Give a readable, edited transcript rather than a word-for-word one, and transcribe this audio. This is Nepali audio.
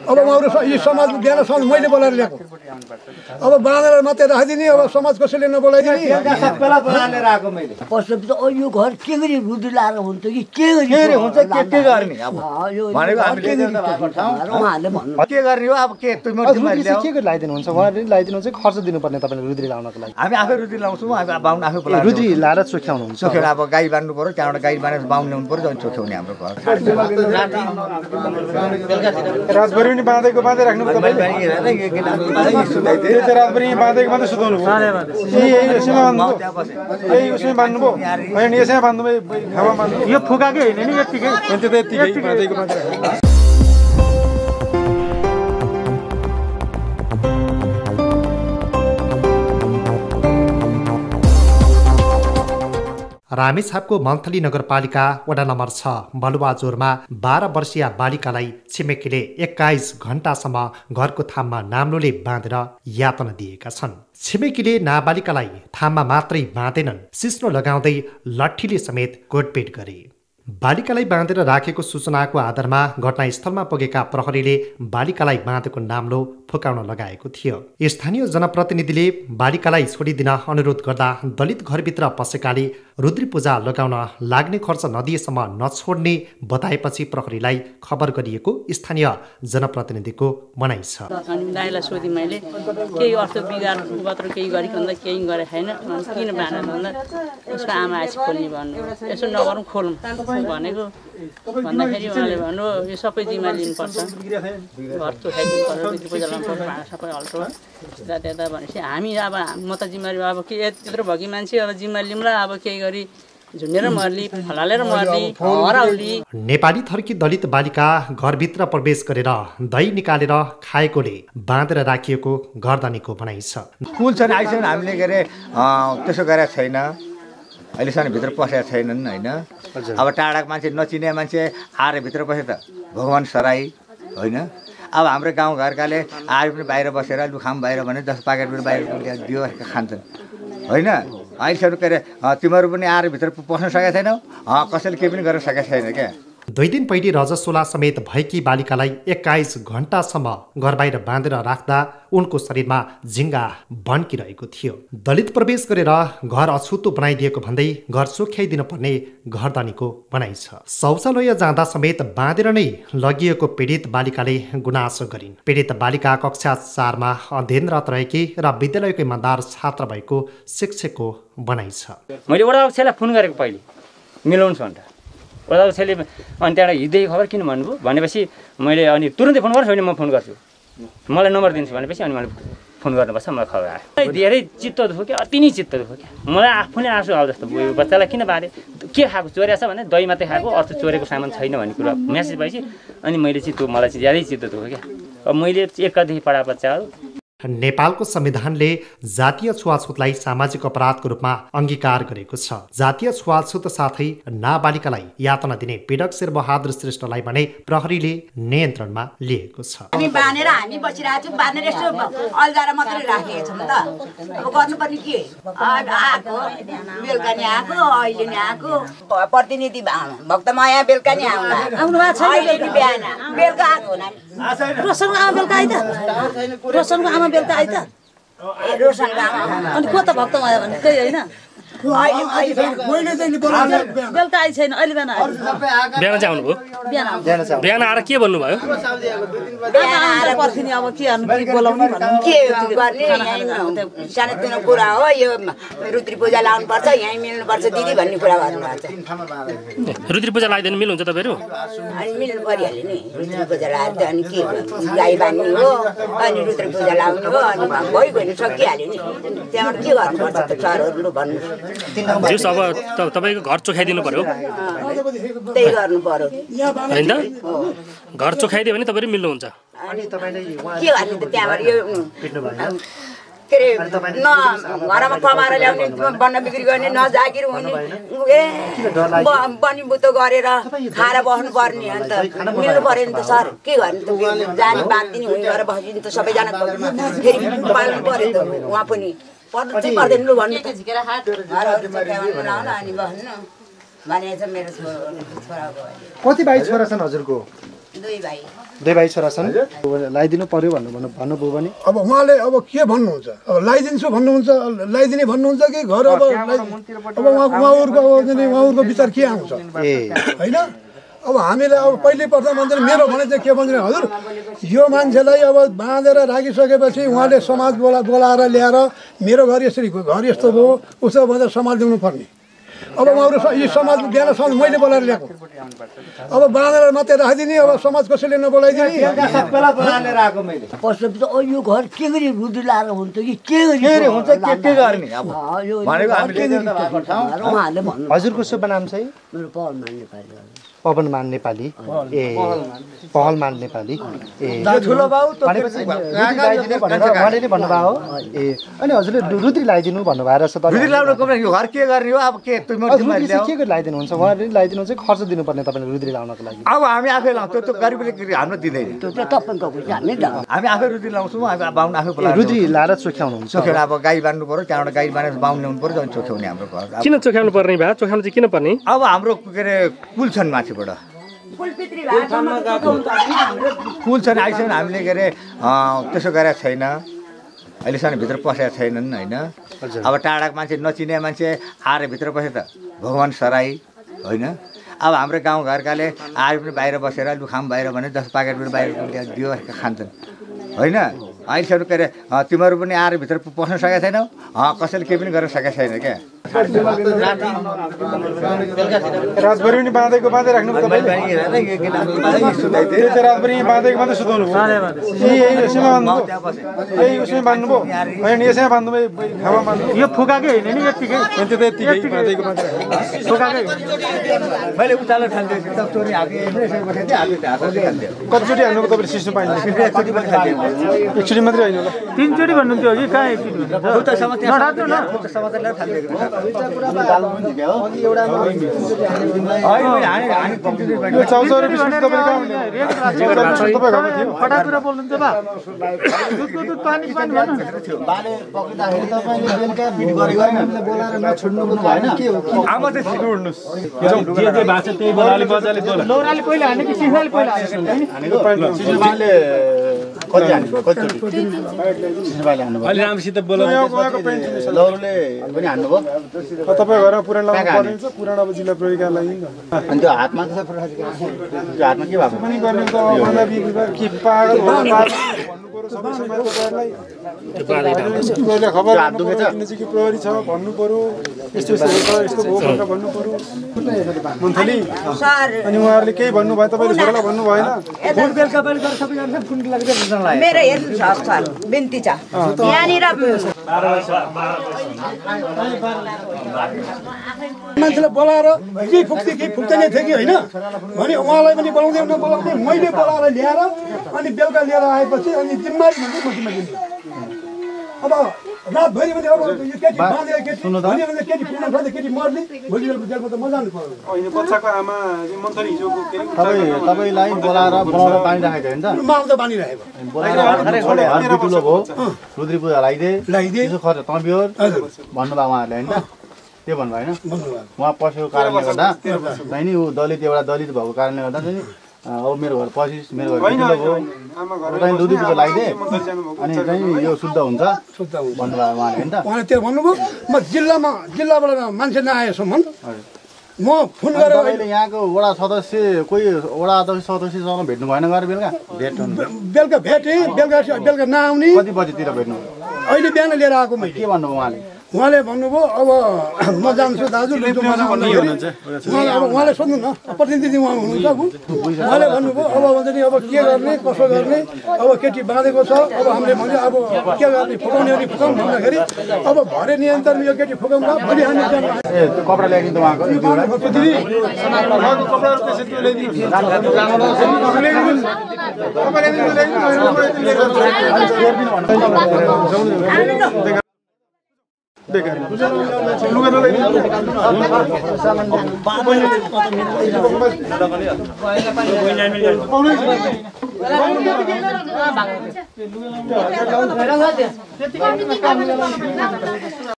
अब उहाँहरू यी समाज बिहान समाज मैले बोलाएर ल्याएको अब बाँधेर मात्रै राखिदिने अब समाज कसैले नबोलाइदिने पशुपति यो घर के गरी रुडी लाएर हुन्छ कि के गरी हुन्छ के गर्ने अब भनेको हामीले के गर्ने हो अब के के गरी लगाइदिनुहुन्छ उहाँले लगाइदिनुहुन्छ खर्च दिनुपर्ने तपाईँले रुद्री लाउनको लागि हामी आफै रुद्री लाउँछौँ हामी बाहुन आफै बोलाएर रुद्री लाएर चोख्याउनुहुन्छ चोखेर अब गाई बान्नु पर्यो त्यहाँबाट गाई बानेर बाहुन ल्याउनु पर्यो अनि चोख्याउने हाम्रो घर रातभरि पनि बाँधेको बाँधै राख्नु तपाईँले रातभरि बाँधेको मात्रै सुताउनु यसैमा बान्नुभयो यही उसमै बान्नुभयो होइन यसैमा बान्नुभयो हावा बान्नु यो फुकाकै होइन नि यत्तिकै बाँधेको मात्रै रामेछापको मन्थली नगरपालिका वडा नम्बर 6 बलुवाजोरमा 12 वर्षीय बालिकालाई छिमेकीले 21 घण्टासम्म घरको थाममा नाम्लोले बाँधेर यातना दिएका छन्। छिमेकीले नाबालिकालाई थाममा मात्रै बाँधेनन्, सिस्नो लगाउँदै लट्ठीले समेत कोटपेट गरे। बालिकालाई बाँधेर राखेको सूचनाको आधारमा घटनास्थलमा पुगेका प्रहरीले बालिकालाई बाँधेको नाम्लो फुकाउन लगाएको थियो। स्थानीय जनप्रतिनिधिले बालिकालाई छोडिदिन अनुरोध गर्दा दलित घरभित्र पसेकाले रुद्री पूजा लगाउन लाग्ने खर्च नदिएसम्म नछोड्ने बताएपछि प्रहरीलाई खबर गरिएको स्थानीय जनप्रतिनिधिको भनाइ छ। दाइलाई सोधेँ मैले केही अर्थ बिगार मात्र केही गरिकन केही गरे छैन किन बाँध भन्दा उसको आमा आएपछि खोल्ने भन्नु यसो नगरौँ खोलौँ भनेको भन्दाखेरि उहाँले भन्नु यो सबै जिम्मा लिनुपर्छ घर चोखाइदिनु पर्छ रुद्री पूजा लाउनुपर्छ भाँडा सबै अल्टो त्यता भनेपछि हामी अब म त जिम्मेवारी अब के यत्रो भगी मान्छे अब जिम्मा लिउँला अब केही गरी झुन्डेर मर्ली फलालेर मर्ली हराउली। नेपाली थर्की दलित बालिका घरभित्र प्रवेश गरेर दही निकालेर खाएकोले बाँधेर राखिएको गर्दनीको भनाइ छ। कुल छन् आइसक्यो हामीले के अरे त्यसो गरेको छैन, अहिलेसम्म भित्र पसेका छैनन् होइन। अब टाढाको मान्छे नचिने मान्छे आएर भित्र पसे त भगवान् सराई होइन। अब हाम्रो गाउँघरकाले आएर पनि बाहिर बसेर लुखाम बाहिर भने 10 प्याकेट पनि बाहिर दियो खान्छन् होइन। अहिलेसम्म के अरे तिमीहरू पनि आएर भित्र पस्न सकेका छैनौ, कसैले केही पनि गर्न सकेका छैन क्या। 2 दिन पहिले रजस्वला समेत भएकी बालिकालाई 21 घण्टासम्म घर बाहिर बाँधेर राख्दा उनको शरीरमा झिङ्गा बन्किरहेको थियो। दलित प्रवेश गरेर घर अछुतो बनाइदिएको भन्दै घर सुख्याइदिनु पर्ने घरधनीको भनाइ छ। शौचालय जाँदा समेत बाँधेर नै लगिएको पीडित बालिकाले गुनासो गरिन्। पीडित बालिका कक्षा 4मा अध्ययनरत रहेकी र विद्यालयको इमान्दार छात्र भएको शिक्षकको भनाइ छ। मैले वडा अध्यक्षलाई फोन गरेको पहिले मिलाउनु छ भनेर वडा अध्यक्षले अनि त्यहाँबाट हिँड्दै खबर किन भन्नुभयो भनेपछि मैले अनि तुरन्तै फोन गर्छु भने म फोन गर्छु मलाई नम्बर दिन्छु भनेपछि अनि मैले फोन गर्नुपर्छ मलाई खबर आयो। धेरै चित्त दुख्यो क्या, अति नै चित्त दुख्यो क्या। मलाई आफूले आँसु आउ जस्तो भयो। बच्चालाई किन बाँधे के खाएको चोरेको छ भने दही मात्रै खाएको अर्थ चोरेको सामान छैन भन्ने कुरा मेसेज भएपछि अनि मैले चाहिँ मलाई चाहिँ ज्यादै चित्त दुख्यो क्या। अब मैले 1 देखि पढा बच्चाहरू नेपालको संविधानले जातीय छुवाछुतलाई सामाजिक अपराधको रूपमा अंगीकार गरेको छ। जातीय छुवाछुत साथै नाबालिकालाई यातना दिने पीडक शेरबहादुर श्रेष्ठलाई भने प्रहरीले नियन्त्रणमा लिएको छ। हामी बानेर हामी बसिरहेको छौँ, बानेर यसो अल्झाएर मात्रै राखेको छौँ त। अब गर्नुपर्ने के आएको बेलुका नि आएको अहिले नि आएको प्रतिनिधि भक्तमाया बेलुका नि आउनु भएको छ। अहिले बिहान बेलुका आएको हुना रोशनको आमा बेलुका आइ त रोशनको आमा बेलुका आइ त रोशनको आमा अनि को त भक्तमाया भने त्यही होइन। बेलुका आइ छैन अहिले बिहान बिहान चाहिँ आउनुभयो। बिहान आएर के भन्नुभयो? बिहान आएर पर्खिने अब के बोलाउनु के गर्ने सानोतिनो कुरा हो यो रुद्री पूजा लाउनुपर्छ यहीँ मिल्नुपर्छ दिदी भन्ने कुरा गर्नुभएको छ। रुद्री पूजा लगाइदिनु मिल्नुहुन्छ तपाईँहरू? अनि मिल्नु परिहाल्यो नि। रुद्री पूजा लगाएर त अनि के गाई बान्ने हो अनि रुद्री पूजा लाउने हो अनि भइगयो सकिहाल्यो नि। त्यहाँबाट के गर्नुपर्छ त सरहरू भन्नु। जस अब तपाईँको घर चोखाइदिनु पर्यो। त्यही गर्नु पर्यो होइन त? घर चोखाइदियो भने तपाईँहरू मिल्नुहुन्छ। के गर्ने त त्यहाँबाट यो के अरे न घरमा कमाएर ल्याउने बन्न बिक्री गर्ने न जागिर हुने बनी बुतो गरेर खाएर बस्नु पर्ने अन्त मिल्नु पर्यो नि त सर। के गर्ने त जाने बाँधिने हुने गरेर बसिदिनु त सबैजना फेरि पाल्नु पर्यो त उहाँ पनि पर्नु चाहिँ पर्दैन लु भन्नु त अनि बस्नु भने चाहिँ मेरो छोराको। कति भाइ छोरा छन् हजुरको? 2 भाइ। दुई भाइ छोरा छन् लगाइदिनु पर्यो भन्नुभयो भने अब उहाँले अब के भन्नुहुन्छ अब लगाइदिन्छु भन्नुहुन्छ लगाइदिने भन्नुहुन्छ कि घर अब उहाँहरूको विचार के आउँछ होइन अब हामीले अब पहिले प्रथम भन्छ मेरो भने चाहिँ के भन्छ हजुर यो मान्छेलाई अब बाँधेर राखिसकेपछि उहाँले समाज बोलाएर ल्याएर मेरो घर यसरी घर यस्तो भयो उसो भनेर समाज दिनु पर्ने अब उहाँहरू यी समाज बिहान समाज मैले बोलाएर ल्याएको अब बाँधेर मात्रै राखिदिने अब समाज कसैले नबोलाइदिने पशुपति यो घर के गरी रुदु लाएर हुन्छ कि के गरी हुन्छ के गर्ने अब उहाँहरूले भन्नु हजुरको शुभ नाम चाहिँ मेरो पवनमान नेपाली ए पहलमान नेपाली ए ठुलो बाउ उहाँले भन्नुभयो ए अनि हजुरले रुद्री लगाइदिनु भन्नुभएको रहेछ रुद्री लाउनु यो घर के गर्ने हो अब के के गरी लगाइदिनुहुन्छ उहाँले लगाइदिनुहुन्छ खर्च दिनुपर्ने तपाईँले रुद्री लाउनको लागि अब हामी आफै लाउँछौँ त्यो गरिबले हाम्रो दिँदैन त्यो तपाईँको हामी आफै रुद्री लाउँछौँ हामी बाहुन आफै बोलाउँछौँ रुद्री लाएर चोख्याउनुहुन्छ चोखेर अब गाई बाँध्नु पर्यो त्यहाँबाट गाई बाँधेर बाहुन ल्याउनु पर्यो अनि चोख्याउने हाम्रो घर किन चोख्याउनु पर्ने भए चोख्याउनु चाहिँ किन पर्ने अब हाम्रो के अरे कुल छन् माथिबाट कुल छन् आइसक्यो हामीले के अरे त्यसो गरेको छैन अहिलेसम्म भित्र पसेका छैनन् होइन अब टाढाको मान्छे नचिने मान्छे आएर भित्र पसे त भगवान् सराई होइन अब हाम्रो गाउँघरकाले आएर पनि बाहिर बसेर लु खाम बाहिर भने 10 प्याकेट पनि बाहिर दियो खान्छन् होइन अहिलेसम्म के अरे तिमीहरू पनि आएर भित्र पस्न सकेका छैनौ कसैले केही पनि गर्न सकेका छैन क्या रातभरि पनि बाँधेको बाँधै राख्नु रातभरि बाँधेको मात्रै सुताउनु यसैमा बाँध्नुभयो यही उसमै बाँध्नुभयो होइन यसैमा बाँध्नुभयो खावा बाँध्नु यो फुकाकै होइन नि यत्तिकै त्यो त यत्तिकै बाँधेको मात्रै फुकाकै मैले उचालो खान्थेँ कतिचोटि हान्नुको तपाईँले सिस्नु पाइन्छ एकचोटि मात्रै होइन होला 3 चोटि भन्नुहुन्थ्यो कि कहाँ एकचोटि फटाकुरा बोल्नुहुन्छ बा दुधको दुध पानी पानी भन्नु लौराले पहिला हाने कि सिसाले पहिला अलि राम्रोसित तपाईँ घरमा पुरानो लाउनु पर्ने छ पुरानो अब जिल्ला प्रहरी कार्यालय अनि त्यो हातमा के भएको पनि गर्ने त के पागल भन्नु पर्यो सबै समाजलाई खबर नजिकै प्रहरी छ भन्नु पर्यो यस्तो यस्तो भयो भनेर भन्नु पर्यो मन्थली अनि उहाँहरूले केही भन्नुभयो तपाईँले छोरालाई भन्नु भएन मेरो हेर्नुहोस् सर बिन्ती छ यहाँनिर मान्छेलाई बोलाएर के फुक्दैन थियो कि होइन भने उहाँलाई पनि बोलाउँदै नबोलाउँदै मैले बोलाएर ल्याएर अनि बेलुका लिएर आएपछि अनि जिम्मेवारी भन्दै मसिमा दिन्छु अब रातभरि पनि अब केटी बाँधेर केटी पुग्न खोज्दै केटी मर्ने भोलि बेलुका जेलमा त म जानु पर्यो होइन बच्चाको आमा मन्थली हिजोको तपाईलाई बोलाएर बनाएर पानी राखेको होइन त माउ त बानी राखेको भयो रुद्री पूजा लगाइदिए यसो खर्च तबियोर भन्नुभयो उहाँहरूले होइन त्यो भन्नु भएन उहाँ पसेको कारणले गर्दा चाहिँ नि ऊ दलित एउटा दलित भएको कारणले गर्दा चाहिँ अब मेरो घर पसिस मेरो घर ठुलो भयो तपाईँ दुधी पूजा लगाइदिए अनि चाहिँ यो शुद्ध हुन्छ भन्नुभयो उहाँले होइन त उहाँले त्यो भन्नुभयो म जिल्लाबाट मान्छे नआएसम्म म फोन गरेर अहिले यहाँको वडा सदस्य कोही वडा अध्यक्ष सदस्यसँग भेट्नु भएन गएर बेलुका भेटेँ बेलुका नआउने कति बजीतिर भेट्नु अहिले बिहान लिएर आएको मैले के भन्नुभयो उहाँले भन्नुभयो अब म जान्छु दाजु उहाँले सोध्नु न प्रतिनिधि उहाँ हुनुहुन्छ अब उहाँले भन्नुभयो अब भन्छ नि अब के गर्ने कसो गर्ने अब केटी बाँधेको छ अब हामीले भन्यो अब के गर्ने फुकाउने भने फुकाउँ भन्दाखेरि अब भरे नियन्त्रण यो केटी फुकाउँ भोलि हामी कपडा ल्याइदिनु उहाँको बेकार लुगा नलाइदिनु